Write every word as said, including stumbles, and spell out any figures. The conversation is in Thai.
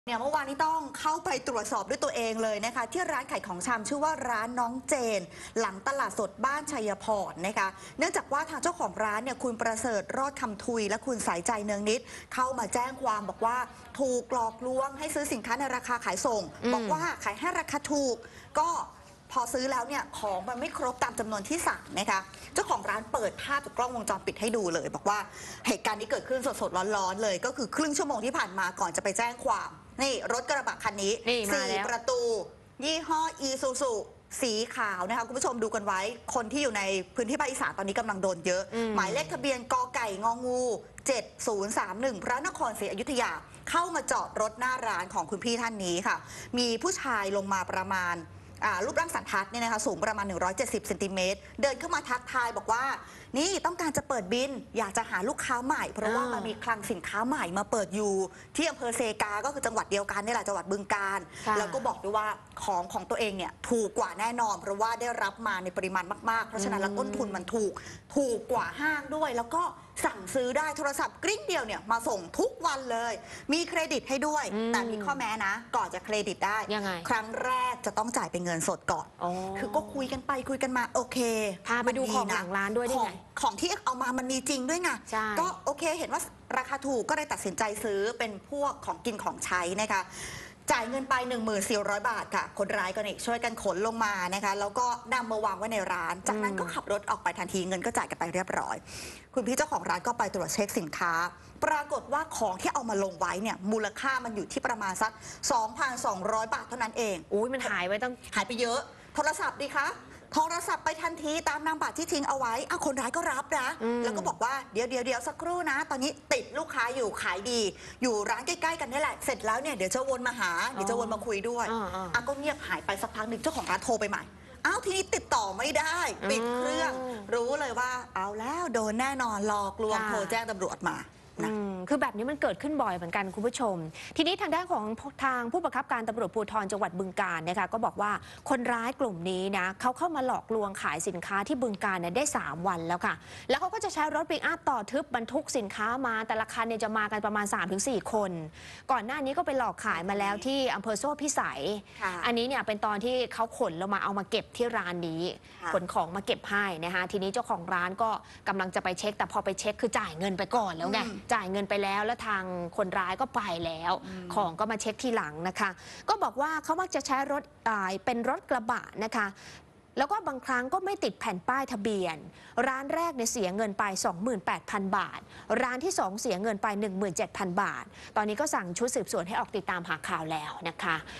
เนี่ยเมื่อวานนี้ต้องเข้าไปตรวจสอบด้วยตัวเองเลยนะคะที่ร้านขายของชำชื่อว่าร้านน้องเจนหลังตลาดสดบ้านชัยพรนะคะเนื่องจากว่าทางเจ้าของร้านเนี่ยคุณประเสริฐรอดคำทุยและคุณสายใจเนืองนิดเข้ามาแจ้งความบอกว่าถูกหลอกลวงให้ซื้อสินค้าในราคาขายส่งบอกว่าขายให้ราคาถูกก็พอซื้อแล้วเนี่ยของมันไม่ครบตามจำนวนที่สั่งนะคะเจ้าของร้านเปิดภาพจากกล้องวงจรปิดให้ดูเลยบอกว่าเหตุการณ์นี้เกิดขึ้นสดๆร้อนๆเลยก็คือครึ่งชั่วโมงที่ผ่านมาก่อนจะไปแจ้งความนี่รถกระบะคันนี้สี่ประตูยี่ห้ออีซูซูสีขาวนะคะคุณผู้ชมดูกันไว้คนที่อยู่ในพื้นที่ภาคอีสานตอนนี้กำลังโดนเยอะหมายเลขทะเบียนกไก่งองูเจ็ดศูนย์สามหนึ่งพระนครศรีอยุธยาเข้ามาจอดรถหน้าร้านของคุณพี่ท่านนี้ค่ะมีผู้ชายลงมาประมาณรูปร่างสันทัดเนี่ยนะคะสูงประมาณหนึ่งร้อยเจ็ดสิบเซนติเมตรเดินเข้ามาทักทายบอกว่านี่ต้องการจะเปิดบินอยากจะหาลูกค้าใหม่เพราะว่ามันมีคลังสินค้าใหม่มาเปิดอยู่ที่อำเภอเซกาก็คือจังหวัดเดียวกันนี่แหละจังหวัดบึงกาฬแล้วก็บอกด้วยว่าของของตัวเองเนี่ยถูกกว่าแน่นอนเพราะว่าได้รับมาในปริมาณมากๆเพราะฉะนั้นแล้วต้นทุนมันถูกถูกกว่าห้างด้วยแล้วก็สั่งซื้อได้โทรศัพท์กริ้งเดียวเนี่ยมาส่งทุกวันเลยมีเครดิตให้ด้วยแต่มีข้อแม้นะก่อนจะเครดิตได้ครั้งแรกจะต้องจ่ายเป็นเงินสดก่อนคือก็คุยกันไปคุยกันมาโอเคพาไปดูของหลังร้านด้วยได้ไงของที่เอามามันมีจริงด้วยไงก็โอเคเห็นว่าราคาถูกก็เลยตัดสินใจซื้อเป็นพวกของกินของใช้นะคะจ่ายเงินไป หนึ่งพันสี่ร้อย บาทค่ะคนร้ายก็นี่ช่วยกันขนลงมานะคะแล้วก็นำมาวางไว้ในร้านจากนั้นก็ขับรถออกไปทันทีเงินก็จ่ายกันไปเรียบร้อยคุณพี่เจ้าของร้านก็ไปตรวจเช็คสินค้าปรากฏว่าของที่เอามาลงไว้เนี่ยมูลค่ามันอยู่ที่ประมาณสัก สองพันสองร้อย บาทเท่านั้นเองอุ้ยมันหายไปตั้งหายไปเยอะโทรศัพท์ดีคะโทรศัพท์ไปทันทีตามนามบัตรที่ทิ้งเอาไว้อ้าวคนร้ายก็รับนะแล้วก็บอกว่าเดี๋ยวเดี๋ยวเดี๋ยวสักครู่นะตอนนี้ติดลูกค้าอยู่ขายดีอยู่ร้านใกล้ๆกันนี่แหละเสร็จแล้วเนี่ยเดี๋ยวจะวนมาหาเดี๋ยวจะวนมาคุยด้วยอ่ะก็เงียบหายไปสักพักหนึ่งเจ้าของร้านโทรไปใหม่อ้าวทีนี้ติดต่อไม่ได้ปิดเครื่องรู้เลยว่าเอาแล้วโดนแน่นอนหลอกลวงโทรแจ้งตำรวจมาคือแบบนี้มันเกิดขึ้นบ่อยเหมือนกันคุณผู้ชมทีนี้ทางด้านของทางผู้บังคับการตำรวจภูธรจังหวัดบึงกาฬนะคะก็บอกว่าคนร้ายกลุ่มนี้นะเขาเข้ามาหลอกลวงขายสินค้าที่บึงกาฬเนี่ยได้สามวันแล้วค่ะแล้วเขาก็จะใช้รถปิกอัพต่อทึบบรรทุกสินค้ามาแต่ละคันเนี่ยจะมากันประมาณ สามถึงสี่ คนก่อนหน้านี้ก็ไปหลอกขายมาแล้วที่อำเภอโซ่พิสัยอันนี้เนี่ยเป็นตอนที่เขาขนลงมาเอามาเก็บที่ร้านนี้ขนของมาเก็บให้นะคะทีนี้เจ้าของร้านก็กำลังจะไปเช็คแต่พอไปเช็คคือจ่ายเงินไปก่อนแล้วไงจ่ายเงินไปแล้วแล้วทางคนร้ายก็ไปแล้วของก็มาเช็คทีหลังนะคะก็บอกว่าเขามักจะใช้รถเป็นรถกระบะนะคะแล้วก็บางครั้งก็ไม่ติดแผ่นป้ายทะเบียนร้านแรกเนี่ยเสียเงินไป สองหมื่นแปดพัน บาทร้านที่สองเสียเงินไป หนึ่งหมื่นเจ็ดพัน บาทตอนนี้ก็สั่งชุดสืบสวนให้ออกติดตามหาข่าวแล้วนะคะ